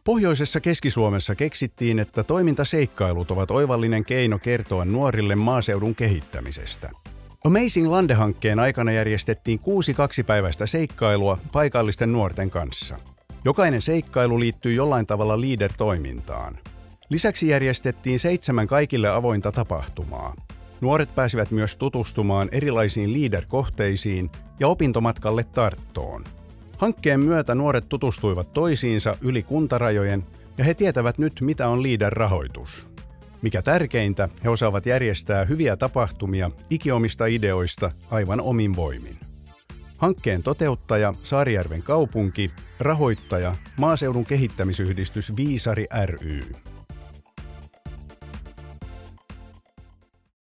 Pohjoisessa Keski-Suomessa keksittiin, että toimintaseikkailut ovat oivallinen keino kertoa nuorille maaseudun kehittämisestä. Amazing Lande-hankkeen aikana järjestettiin 6 kaksipäiväistä seikkailua paikallisten nuorten kanssa. Jokainen seikkailu liittyy jollain tavalla Leader-toimintaan. Lisäksi järjestettiin 7 kaikille avointa tapahtumaa. Nuoret pääsivät myös tutustumaan erilaisiin Leader-kohteisiin ja opintomatkalle Tarttoon. Hankkeen myötä nuoret tutustuivat toisiinsa yli kuntarajojen ja he tietävät nyt, mitä on Leader-rahoitus. Mikä tärkeintä, he osaavat järjestää hyviä tapahtumia ikiomista ideoista aivan omin voimin. Hankkeen toteuttaja Saarijärven kaupunki, rahoittaja Maaseudun kehittämisyhdistys Viisari ry.